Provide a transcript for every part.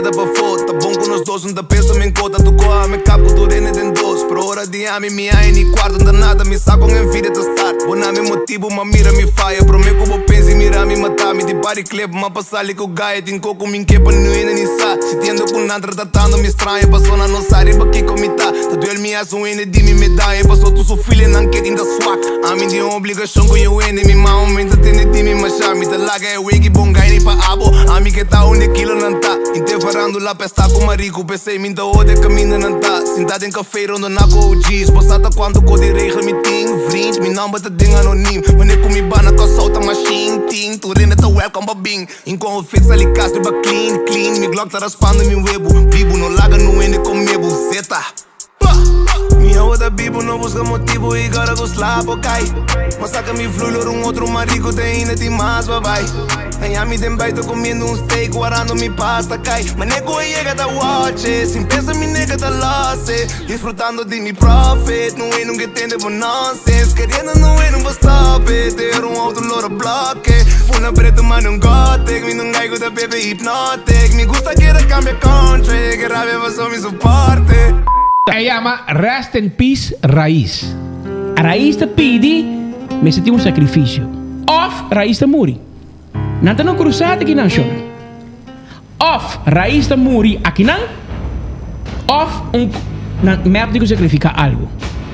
da pra foto. Tá bom com nós dois, não tá pensa em cota. Tu coa, me capo, tu rene den dois. Por hora de ami, me ai, ni quarto, não nada. Me saco em vida da start. Bona me motivo, ma mira me faia. Pro me como pensa e mira me matar. Me de body clip, ma passar ali com o gaia. Tem coco, me inquepa, não é nem sa. Se tendo com nada, tratando me estranha. Passou na nossa área, aqui com me tá. Tá duel me as um ene de me medalha. Passou tu sou filha, não quer da swag. A mim de obrigação com o ene, me mal, me tá tendo de me machar. Me tá larga, é wig, bom gai, pa abo. A mim que tá onde aquilo não tá. Inte farando lá, pesta com marico. Pensei, me tá onde caminho não tá. Sentado em café, onde na com o giz. Passata quando com de regel, me ting, vriend. Me não bata ding anonim. Mane com me bana com solta machine, ting. Tu renda tá welcome, babing. Enquanto fez ali, castro, ba clean, clean. Me glock tá raspando, me webo. Bibo, não larga no ende com mebo. Zeta. Minha outra bibo não busca motivo e agora go slaap, ok? Mas saca me flulor outro marico tem ainda demais, babai. Ganha me tem baita comendo steak, guardando me pasta, cai. Mas nego llega da watch, sem pensa me nega da loss, disfrutando de mi profit. Não é nunca entende por nonsense, querendo não é nunca stop it. Ter outro loro bloque, funa preto mas não gothic. Me não gaigo da bebê hypnotic. Me gusta que era cambia country, que rabia vai só me suporte. Se llama Rest in Peace Raiz. A Raiz te pide, me senti un sacrificio. Of Raiz te muri. Nanta não cruzate aqui não, chama. Of Raiz te muri aqui não. Of me abdico sacrificar algo.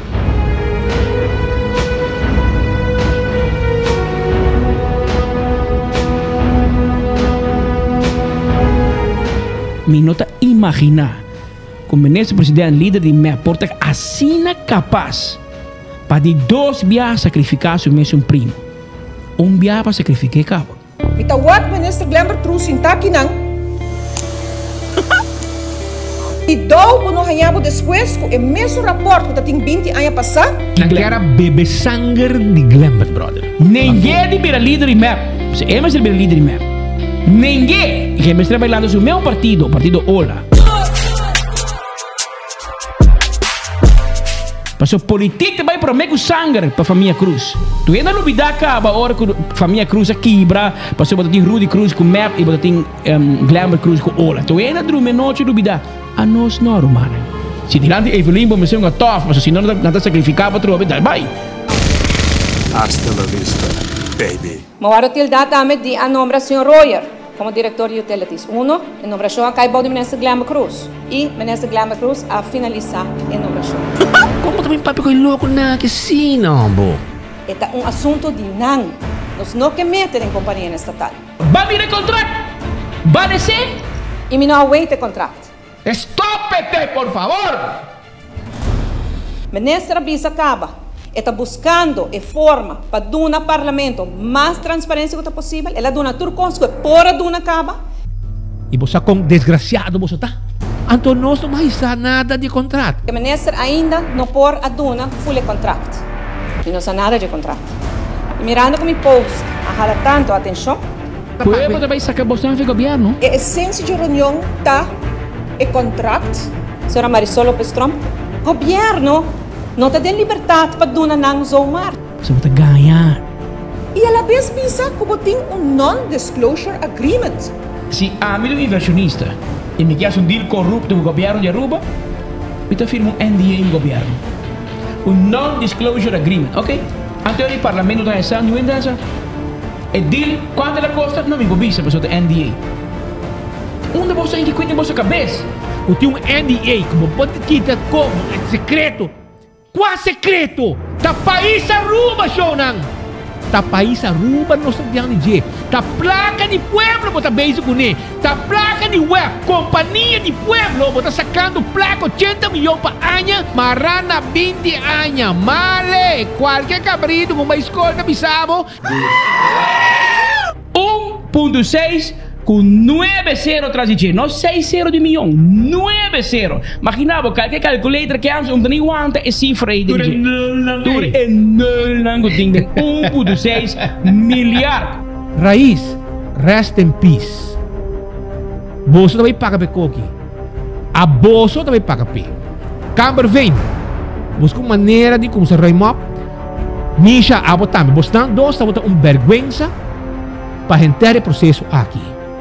Me nota imaginar como nesse presidente líder de me porta assim capaz para de dois bias sacrificar seu mesmo primo. Bia para sacrificar cabo. Ita wat minister Glember Cruz in takinang. E dou no hanhabo depois com o mesmo rapport que tem 20 anos passar. Naquela bebê sangue de Glember, brother. Ninguém de bira líder de map. Se é mais bira líder de map. Ninguém que me está bailando seu meu partido, o partido Ola. Passou política vai para o sangue para a família Cruz. Tu ainda não me dá cabo a hora que a família Cruz quebra. Passou para ter Rudy Cruz com Map e para ter Glember Cruz com Ola. Tu ainda não me noite não me dá. A nós não, mano. Se tirando Evelyn, vamos ser um tof, mas se não está sacrificado para tu, vai. Hasta la vista, baby. Mawaro til data amet di a nombra Sr. Royer como diretor de utilities. Uno, a nombração cai bom de ministro Glember Cruz. E ministro Glember Cruz a finalizar a nombração. Como também papi ko louco na casino, bo? Esta um assunto de NANG. Nós não que meter em companhia estatal. Vai vir contrato? Vai descer? E me não aguenta contrato. Stop-te, por favor! Ministra Bisa acaba. Está buscando a forma para dar no parlamento mais transparência que possível. Ela dá tudo que por dar acaba. E você com desgraciado você tá? Então nós não mais nada de contrato. A ministra ainda não por a dar full contrato. E não sabe nada de contrato. E mirando com meu post, a jala tanto atenção. Puedo também sacar você no governo? A essência de reunião tá e contrato. Senhora Marisol Lopes Trump, governo não te tem liberdade para dar nang zoomar. Você vai ganhar. E ela vez pensa como tem non-disclosure agreement. Se há um inversionista e me quer um deal corrupto do governo de Aruba, eu firmo NDA no governo. Non-disclosure agreement, ok? Antes do parlamento da ESA, não entra essa. E deal, quanto ela custa, não me gobisa para o NDA. Onde você tem que cuidar da sua cabeça? Eu tenho NDA, como pode quitar como? É secreto. Qual secreto? Ta país Aruba, Shonan! Ta país Aruba não sabe onde é. Ta placa de pueblo, bota beijo com ele. Ta placa de web, companhia de pueblo, bota sacando placa 80 milhões para ano, marana 20 anos. Male, qualquer cabrito com uma escolta bisabo. 1.6 com 9-0 atrás de não 6-0 de milhão, 9-0. Imaginava qualquer calculator que antes não tinha essa cifra aí. Tudo é nul, tem 1.6 milhar. Raiz, rest in peace. Bolso também paga para coque. A bolso também paga para. Câmara vem. Busca uma maneira de como se remover. Nisha a botar. Bostando dois, a botar vergonha para entrar o processo aqui.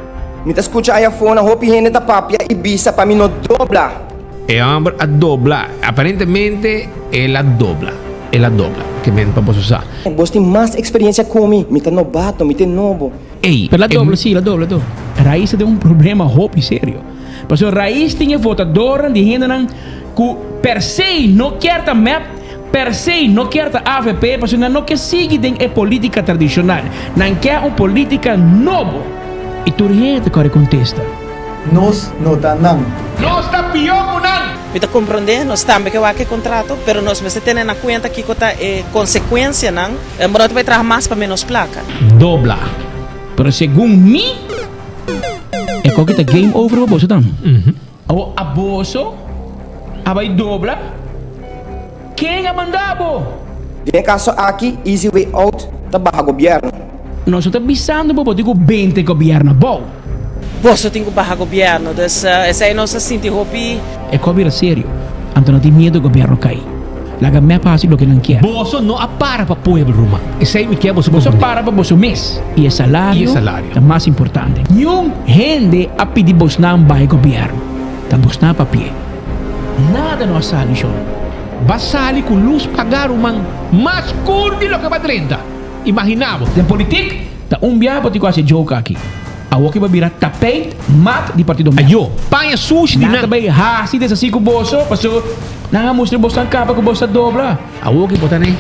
Me escucha aí a fona, hopi gente da papia e bisa para mim não dobla. E hombre a dobla. Aparentemente ela dobla. Ela dobla. Que me posso usar. Você tem mais experiência comigo. Me tá novato, me tá novo. Ei, per la dobla, sì, la dobla. Raiz tem problema hopi sério. Porque Raiz tinha votadora de gente que per se não quer ta map, per se não quer ta AVP, porque não quer seguir a política tradicional. Não quer uma política nova. E tu gente que contesta. Nós não tá não. Nós tá pior que não. Kita compreender, nós também que o contrato, pero nós você tem na conta que cota consequência não, embora tu vai trabalhar mais para menos placa. Dobla. Pero segundo mim, é que tá game over o bolso tam. O abuso, vai dobla. Quem é mandado? Vem caso aqui, easy way out, tá barra governo. Nós estamos pensando por digo 20 governo bom. Você tem que barra governo, então essa aí nossa sente hopi. É coisa sério. Então não tem medo do governo cair. Laga me passa o que não quer. Bolso não apara para povo Roma. Esse aí me quer bolso. Bolso para para bolso mês. E o salário. É mais importante. Nenhum gente a pedir bolso não vai governo. Tá bolso não papel. Nada não sale show. Basali com luz pagar uma mais curto do que para 30. Imaginava. Tem política. Tá biabo de quase jogo aqui. A que vai virar tapete, mat de partido meu. Ayo, panha sushi de nada. Também hasi dessa cinco bolso, passou. Não mostra bolso na capa com bolsa dobla. A que botar nem.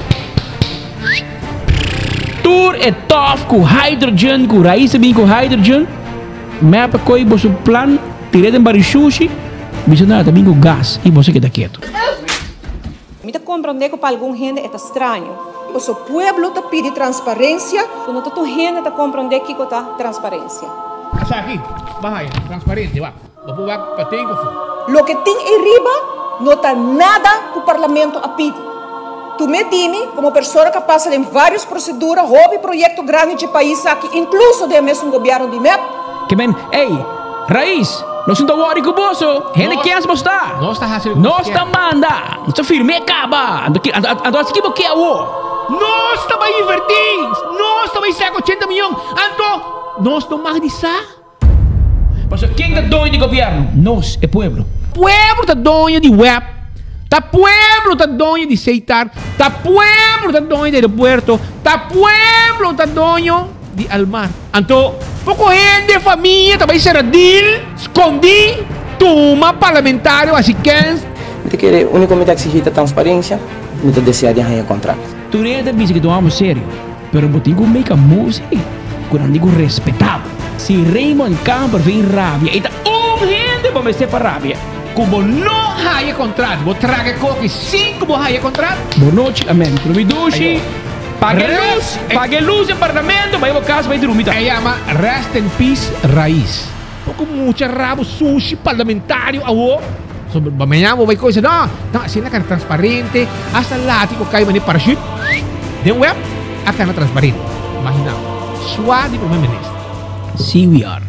Tour é tough com hydrogen, com raiz bem com hydrogen. Mapa coi bolso plan, tirei de bar sushi. Bisa nada também com gás e você que tá quieto. Me tá compreender que para algum gente é estranho. O seu pueblo te pede transparência. Quando tu gente tá compreender que tá transparência. Essa aqui, vai, transparente, vai. Vou para tempo. Lo que tem em riba não tá nada que o parlamento a pedir. Tu me dime, como pessoa que passa em várias proceduras, houve projeto grande de país aqui, incluso de mesmo governo de MEP. Que bem, ei, Raiz, nós não estamos worried com o bolso. Gente quer se mostrar. Nós está fazendo. Nós está manda. Nós está firme, acaba. Ando aqui porque é o. Nós estamos invertidos. Nós estamos em 80 milhões. Então, nós estamos mais de ça. Mas quem é dono de governo? Nós, é povo. Pueblo está dono de web. Tá pueblo está dono de aceitar. Tá pueblo está dono de aeropuerto. Tá pueblo está dono de almar. Então, pouco gente, família, também será deal, escondi, toma parlamentário, assim que te quer unicamente exigir transparência, me te deseja de arranjar contrato. Tu rede diz que tomamos sério, pero botigo make a música, quando digo respetável. Se Raymond Camper vem rabia, eta gente para me para rabia. Como não há contrato, vou trazer coque 5 vou há contrato. Boa noite, amém. Providushi. Pague luz em parlamento, vai ao caso, vai dormir. Se chama Rest in Peace Raiz. Pouco muito rabo, sushi, parlamentário, awo. Amanhã vai coisa, não, assim na cara transparente, hasta lá, tipo, cai mani parachute. De web, a cara transparente. Imagina, suave de primeiro-ministro. See we are.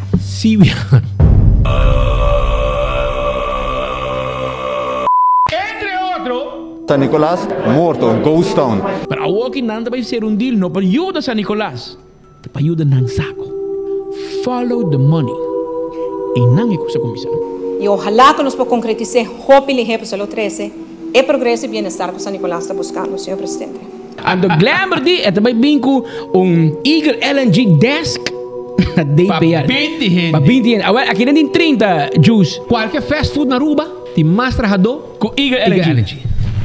Entre outro. San Nicolás, morto, ghost town. Para o que nada vai ser deal, não para ajuda San Nicolás. Para ajuda não saco. Follow the money. E não é coisa comissão. E ojalá que nos podamos concretizar o ejemplo solo 13 e progresso e bem-estar que San Nicolás está buscando, senhor presidente. Ando glamour di, é também bem com Eagle LNG desk. Para 20 gente. Para 20 gente. Aqui nem tem 30 juice. Qualquer fast food na Aruba, tem mais trabalhador com Eagle LNG.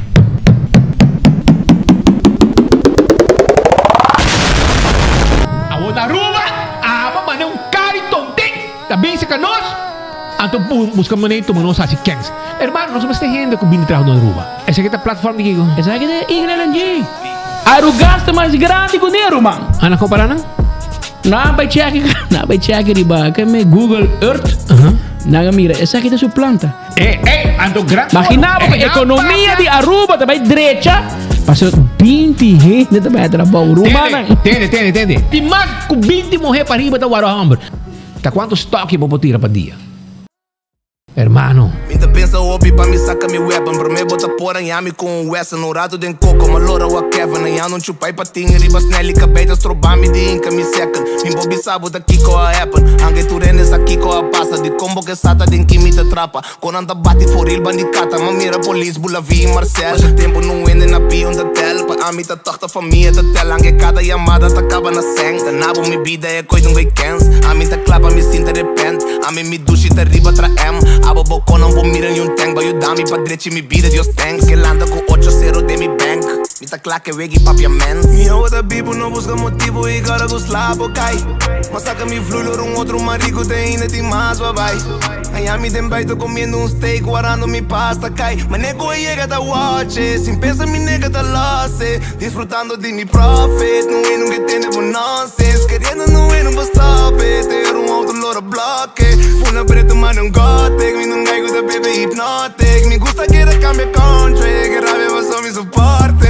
Na Aruba, mas não cari tonte. Também se nós. Então buscamos nem tomar nós assim quens. Hermano, nós vamos ter gente com 20 trabalhador na Aruba. Essa aqui é a plataforma de Gigo. Essa aqui é Eagle LNG. Arugasta mais grande que o dinheiro, mano. Ana comparar não? Não vai check riba, que me Google Earth. Naga mira, essa aqui é sua planta. Ando grande. Imaginava que a economia de Aruba também direita. Passou 20 gente também a trabalhar Aruba. Entende. Tem mais que 20 morrer para riba da Warhammer. Tá quanto estoque vou tirar para dia? Hermano. Minta pensa opi pa mi saca mi weapon. Pra me bota pora yami com um Wesson. No rato den coco, uma loura o Kevin. E eu não chupai patinho, riba snelly. Cabeita strobami de inca mi second. Min bobi sabo da kiko a happen. Anche tu rendes a kiko a passa. De combo que sata den kimi te trapa. Con anda bati for il bandicata. Ma mira police, bula vi Marcel. Mas tempo não wende na pion da tel. Pa ami ta tochta família ta tel. Anche cada chamada ta acaba na seng. Ta nabo mi vida é coisa weekends. Ami ta clapa mi sinta repent. Ami mi dushi ta riba tra M. Abo bocco non può mirare in un tank. Voglio dammi padrecci mi bida Dios thanks. Que landa con 8-0 de mi bank. Mi ta claque wegi papiamento. Eu da bibo não busca motivo e agora go slabo cai. Mas saca mi flulor um outro marico tem ainda de mais babai. Aí a mi dem baito comendo um steak guardando mi pasta cai. Mas nego llega da watch. Sin pensa mi nega da loss. Disfrutando de mi profit. Não é nunca tem de nonsense. Querendo não é não vou stop it. Ter outro loro bloque. Funa preto mas não gotek. Mi não gaigo da bebê hypnotic. Me gusta que era cambia country. Que rabia mas só me suporte.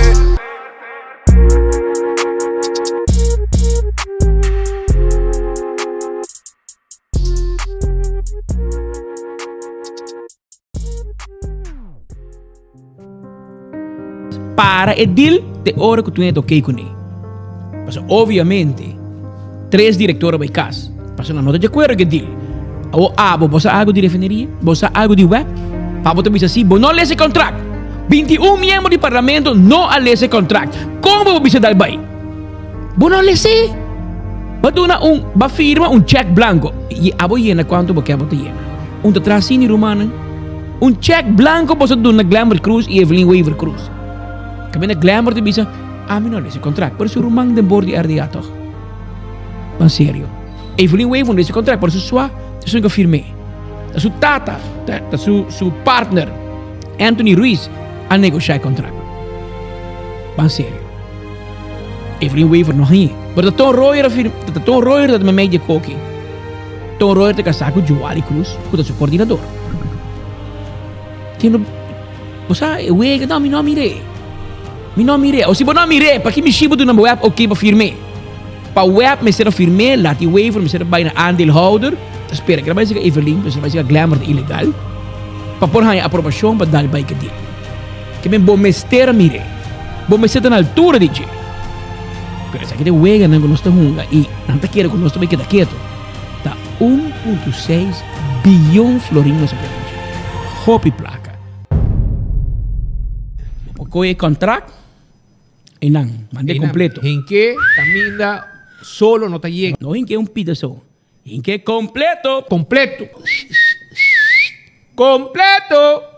Para e deal de hora que tu não toquei com ele. Mas obviamente 3 diretores vai casa. Mas não nota de acordo que deal. Ou você algo de refineria, você algo de web. Para você dizer assim, não lê esse contrato. 21 membros do parlamento não lê esse contrato. Como você dar bem? Não lê esse. Você firma cheque blanco. E abo llena quanto você quer llena. Tracini romano. Cheque blanco você dá na Glamour Cruz e Evelyn Weaver Cruz. Kami na Glamour te bisa, amin na esse contrato. Por isso rumang den bord di RDA toch. Mas sério. Evelyn Weaver nesse contrato, por isso sua, isso que firme. Da su tata, da su partner Anthony Ruiz a negociar contrato. Mas sério. Evelyn Weaver não é. Mas Tom Royer dat me media koki. Tom Royer te casar com Joali Cruz, com seu coordenador. Tino, você wega não me mire. Mi não mire, ou se você não mire, para que me chibo do na web, ok, para firme. Para web, me será firme, lati waiver, me será bem na aandeelhouder. Espera, que vai ser Evelyn, que vai ser Glamour ilegal. Para pôr a aprovação para dar bem que dia. Que me bom mestera mire, bom mestera na altura de dia. Pero essa aqui de wega não nós estamos e não tá querendo nós também que tá quieto. Tá 1.6 bilhão florinos nessa planeta. Hopi placa. Porque o contrato e não, mandei completo. Em que caminha solo não está llegando. Não em que um pedaço. Em que completo. Completo. Completo.